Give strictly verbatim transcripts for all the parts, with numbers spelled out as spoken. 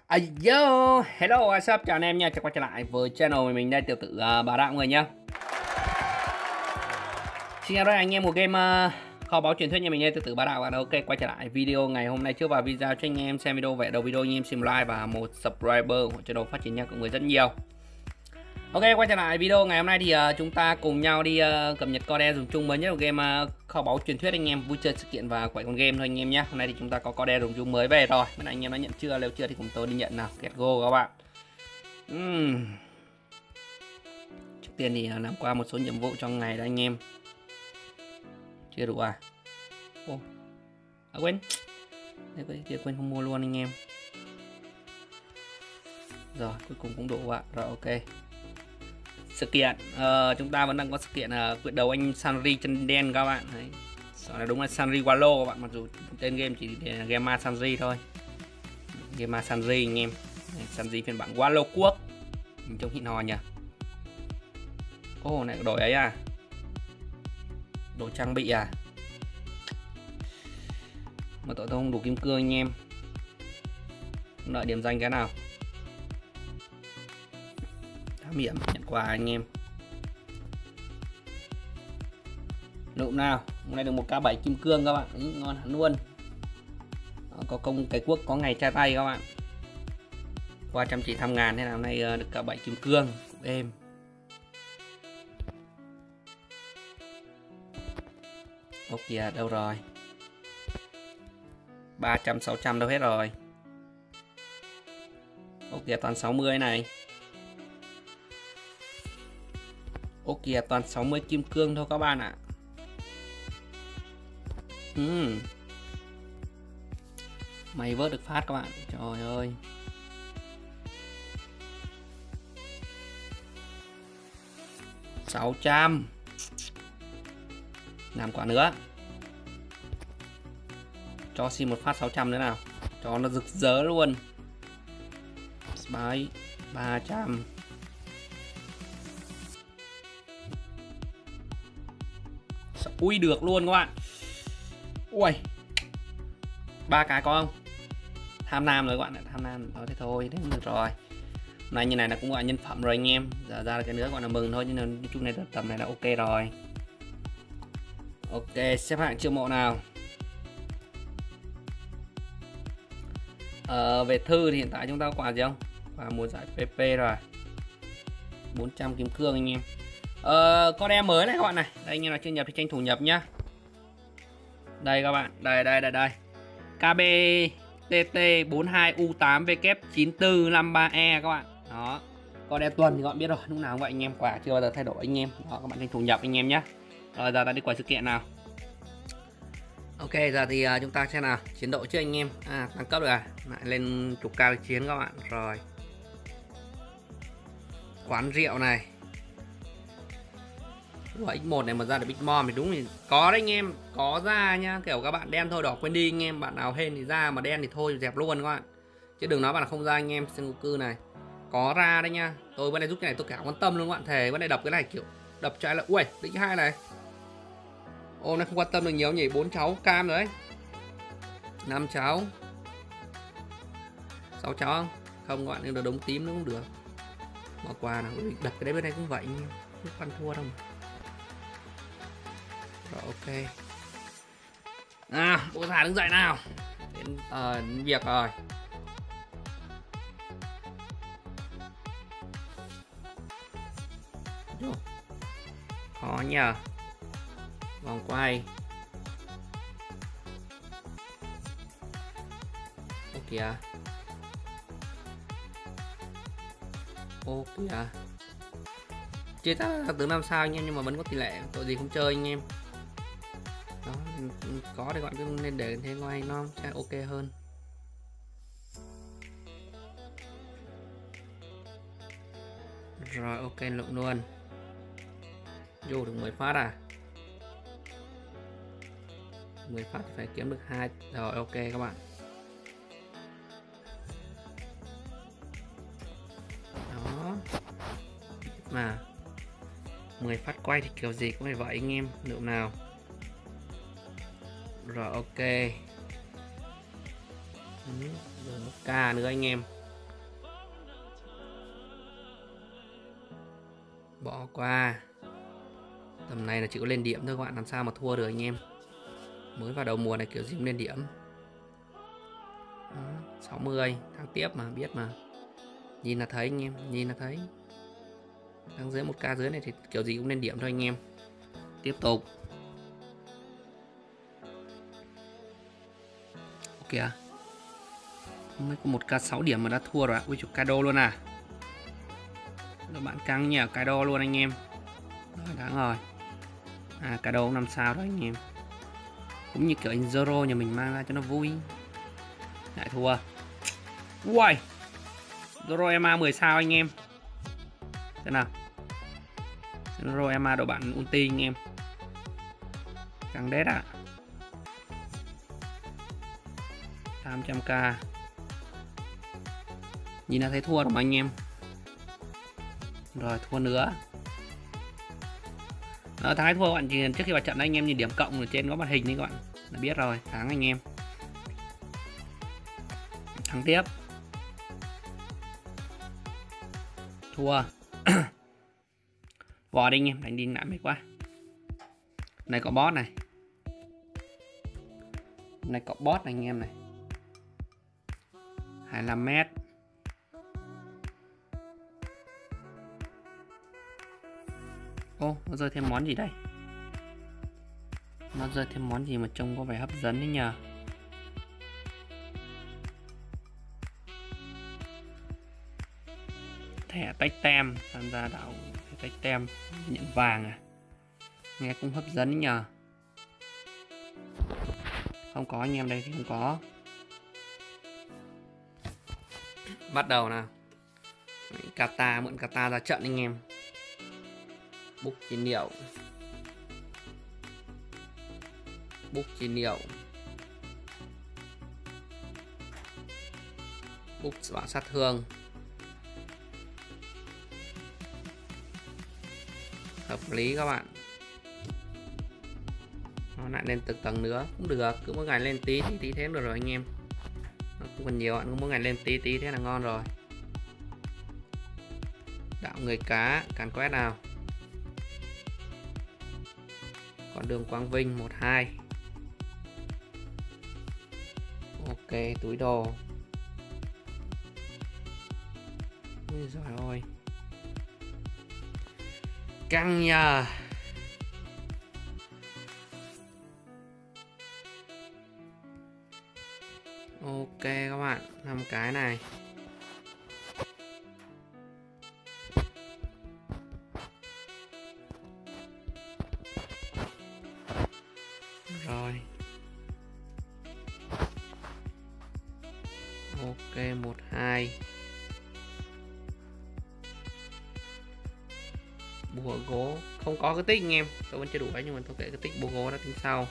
À, yo, hello, what's up, chào anh em nha, chào quay trở lại với channel của mình đây, tiểu tử uh, Bá Đạo người nhá. Xin chào anh em một game uh, kho báu truyền thuyết nhà mình đây, tiểu tử Bá Đạo bạn. Ok, quay trở lại video ngày hôm nay. Trước vào video cho anh em xem video về đầu video, anh em xem like và một subscriber của channel phát triển nha, của người rất nhiều. Ok, quay trở lại video ngày hôm nay thì uh, chúng ta cùng nhau đi uh, cập nhật code dùng chung mới nhất của game uh, kho báu truyền thuyết anh em, vui chơi sự kiện và quậy con game thôi anh em nhé. Hôm nay thì chúng ta có code dùng chung mới về rồi, bên anh em đã nhận chưa? Nếu chưa thì cùng tôi đi nhận nào. Get go các bạn. uhm. Trước tiên thì uh, làm qua một số nhiệm vụ trong ngày đó anh em. Chưa đủ à? Ô, à, quên Chưa quên không mua luôn anh em. Rồi cuối cùng cũng đủ ạ. Rồi ok. Sự kiện uh, chúng ta vẫn đang có sự kiện uh, quyết đấu anh Sanri chân đen các bạn. Đấy. Đó là đúng là Sanri Wallo các bạn, mặc dù tên game chỉ là Game Sanri thôi. Game Sanri anh em. Đấy, Sanri phiên bản Wallo quốc. Mình trông hịn hò nhỉ. Ô, này đổi ấy à? Đồ trang bị à? Mà tội tôi không đủ kim cương anh em. Đợi điểm danh cái nào. tám điểm nhận quà anh em. Lụm nào, hôm nay được một k bảy kim cương các bạn. Ý, ngon hẳn luôn. Đó, có công cái quốc có ngày tra tay các bạn. Qua chăm chỉ thăm ngàn thế nào hôm nay được k bảy kim cương êm. Ốc kìa đâu rồi? ba trăm sáu trăm đâu hết rồi? Ốc kìa toàn sáu mươi này. Ốc kìa toàn sáu mươi kim cương thôi các bạn ạ. uhm. Mày vớt được phát các bạn. Trời ơi. sáu trăm. Làm quả nữa. Cho xin một phát sáu trăm nữa nào. Cho nó rực rỡ luôn. Spy ba trăm. Ui được luôn các bạn. Ui. Ba cái có không? Tham nam rồi các bạn, tham nam nói thế thôi, thế được rồi. Hôm nay như này là cũng gọi nhân phẩm rồi anh em. Giờ ra là cái nữa gọi là mừng thôi, nhưng mà nói chung này tầm này là ok rồi. Ok, xếp hạng chiêu mộ nào. Ờ, về thư thì hiện tại chúng ta có quà gì không? Quà mùa giải pê pê rồi. bốn trăm kim cương anh em. Ờ, con em mới này các bạn này. Đây anh em là chưa nhập thì tranh thủ nhập nhá. Đây các bạn, đây đây đây đây. ca bê tê tê bốn hai u tám W chín tư năm ba E các bạn. Đó. Con em tuần thì các bạn biết rồi, lúc nào cũng vậy anh em, quả chưa bao giờ thay đổi anh em. Đó, các bạn tranh thủ nhập anh em nhé. Rồi giờ ta đi quay sự kiện nào. Ok, giờ thì uh, chúng ta xem nào, chiến độ trước anh em. À, tăng cấp rồi à, lại lên chục ca chiến các bạn. Rồi. Quán rượu này. Ủa, ích một này mà ra được Big Mom thì đúng thì có đấy anh em, có ra nhá, kiểu các bạn đen thôi đỏ quên đi anh em, bạn nào hên thì ra, mà đen thì thôi dẹp luôn các bạn. Chứ đừng nói bạn là không ra anh em. Sen cư này có ra đấy nha. Tôi bên này giúp cái này tôi cả quan tâm luôn các bạn, thề bên này đập cái này kiểu đập trái là ui, định hai này. Ô, này không quan tâm được nhiều nhỉ, bốn cháu cam rồi đấy. năm cháu. sáu cháu không? Không các bạn, nhưng được đống tím nó cũng được. Bỏ qua nào, đập cái đấy bên này cũng vậy anh em, không ăn thua đâu mà. Rồi ok. À, bộ thả đứng dậy nào. Đến, uh, đến việc rồi. Khó nhờ. Vòng quay. Ô kìa. Ô kìa. Chia ta là từ năm sao anh em, nhưng mà vẫn có tỷ lệ, tội gì không chơi anh em. Đó, có thì bạn cứ nên để thế ngoài nó sẽ ok hơn. Rồi ok lụm luôn. Vô được mười phát à? mười phát thì phải kiếm được hai. Rồi ok các bạn. Đó. Mà mười phát quay thì kiểu gì cũng phải vậy anh em. Lượm nào. Rồi ok. Rồi một k nữa anh em. Bỏ qua. Tầm này là chỉ có lên điểm thôi các bạn, làm sao mà thua được anh em. Mới vào đầu mùa này kiểu gì cũng lên điểm. Đó, sáu mươi thắng tiếp mà, biết mà. Nhìn là thấy anh em, nhìn là thấy. Thắng dưới một k dưới này thì kiểu gì cũng lên điểm thôi anh em. Tiếp tục. Ok à. Mới có một k sáu điểm mà đã thua rồi. Ui chục Kaido luôn à. Các bạn căng nhỉ, Kaido luôn anh em. Rồi đáng rồi. À Kaido cũng năm sao đó anh em. Cũng như kiểu anh Zoro nhà mình mang ra cho nó vui. Lại thua. Ui Zoro Ema mười sao anh em. Thế nào. Zoro Ema độ bản ulti anh em. Căng đét ạ. tám trăm k. Nhìn là thấy thua rồi mà anh em. Rồi thua nữa. Ờ, thắng hay thua các bạn, chỉ trước khi vào trận anh em nhìn điểm cộng ở trên có màn hình đấy các bạn là biết rồi, thắng anh em. Thắng tiếp. Thua. Vò đi anh em, đánh đi lại mệt quá. Này có boss này. Này có boss này anh em này. hai mươi lăm mét. Ô, nó rơi thêm món gì đây? Nó rơi thêm món gì mà trông có vẻ hấp dẫn đấy nhờ. Thẻ tách tem, tham gia đảo thẻ tách tem, nhận vàng à. Nghe cũng hấp dẫn đấy nhờ. Không có anh em đây thì không có. Bắt đầu nào. Kata, mượn Kata ra trận anh em. Búc chín liệu. Búc chín liệu. Búc bạo sát thương. Hợp lý các bạn. Nó lại lên từ tầng nữa cũng được, cứ mỗi ngày lên tí tí, tí thế được rồi anh em. Nó cũng còn nhiều, bạn cứ mỗi ngày lên tí tí thế là ngon rồi. Đạo người cá, càn quét nào. Con đường Quang Vinh một hai. Ok, túi đồ. Ui giời ơi. Căng nhờ. Ok các bạn, năm cái này. Rồi. Ok, một hai. Bùa gỗ không có cái tích anh em, tôi vẫn chưa đủ ấy, nhưng mà tôi kể cái tích bùa gỗ đã tính sau.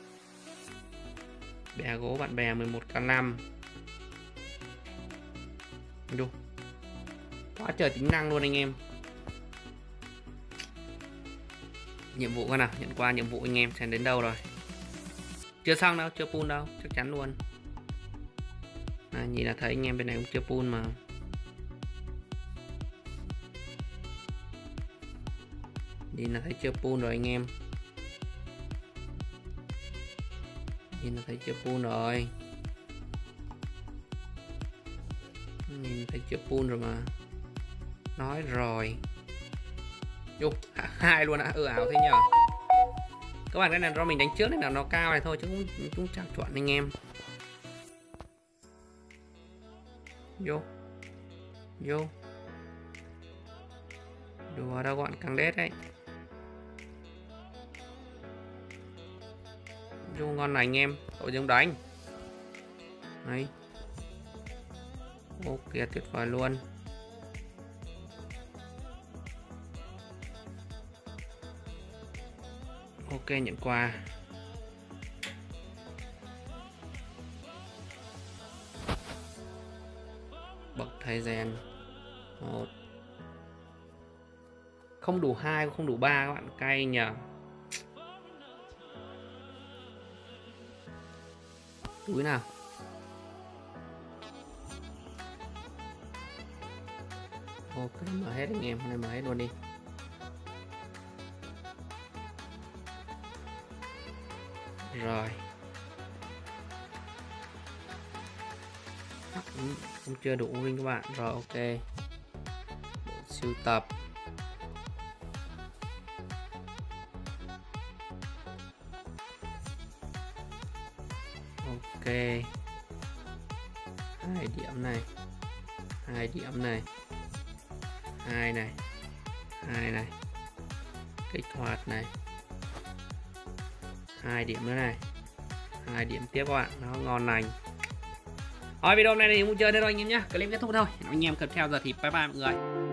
Bè gỗ bạn bè mười một k năm. Đủ. Quá trời tính năng luôn anh em. Nhiệm vụ coi nào, nhận qua nhiệm vụ anh em xem đến đâu rồi. Chưa xong đâu, chưa pull đâu, chắc chắn luôn. À, nhìn là thấy anh em bên này cũng chưa pull mà. Nhìn là thấy chưa pull rồi anh em. Nhìn là thấy chưa pull rồi. Nhìn thấy chưa pull rồi mà. Nói rồi. Vô, hai luôn ạ, ừ ảo thế nhờ. Các bạn, cái này do mình đánh trước nên là nó cao này thôi chứ cũng cũng chẳng chuẩn anh em. Vô. Vô. Đùa đâu gọn càng đét đấy. Vô ngon này anh em, tội giống đánh. Đấy. Ok, tuyệt vời luôn. Ok, nhận quà. Bậc thầy rèn một. Không đủ hai, không đủ ba các bạn, cay nhờ. Túi nào. Ok, mở hết anh em, hôm nay mở hết luôn đi. Rồi. Cũng, cũng chưa đủ ring các bạn. Rồi ok. Bộ sưu tập. Ok. Hai điểm này. Hai điểm này. Hai này. Hai này. Kích hoạt này. Hai điểm nữa này. Hai điểm tiếp các bạn. Nó ngon lành. Rồi video này thì cũng chơi đây rồi anh em nhé. Clip kết thúc thôi. Anh em cần theo giờ thì bye bye mọi người.